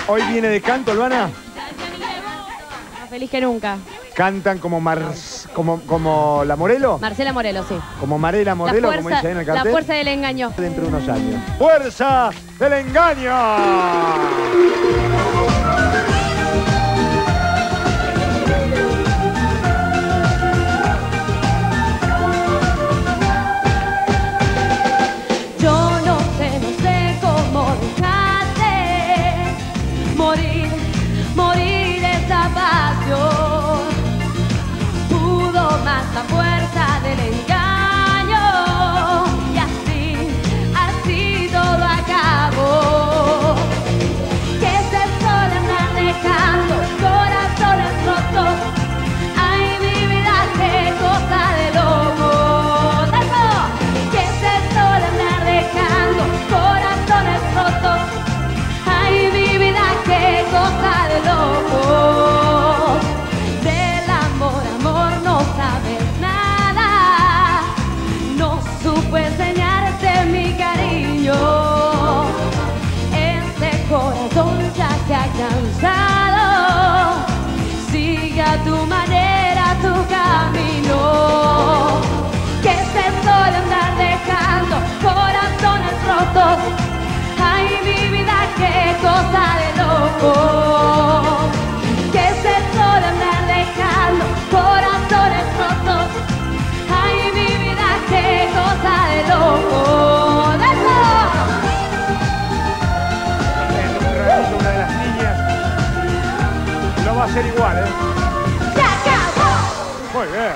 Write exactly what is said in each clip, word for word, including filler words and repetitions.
Hoy viene de canto, Luana. Más feliz que nunca. Cantan como Mar... como, como la Morelo. Marcela Morelo, sí. Como Marela Morelo, la como fuerza, dice ahí en el cartel. La fuerza del engaño. Dentro de unos años. ¡Fuerza del engaño! Morir, morir esa pasión. Pudo más la fuerza del engaño. Y así, así todo acabó. Que se suele andar dejando corazones rotos. Ay, mi vida, qué cosa de loco. Que se suele andar dejando corazones rotos. Ay, mi vida, qué cosa de loco. Del amor, amor, no sabes nada. No supe enseñarte mi cariño. Este corazón ya se ha cansado. Sigue a tu manera tu camino. Que se suele andar dejando corazones rotos. Ay, mi vida, qué cosa de loco. Que se suele andar dejando corazones rotos. Ay, mi vida, qué cosa de loco. ¡De eso! Una de las niñas lo va a hacer igual, ¿eh? ¡Se acabó! Muy bien.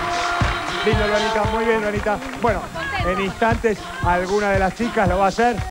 Lindo, Luanita, muy bien, Luanita. Bueno, en instantes alguna de las chicas lo va a hacer.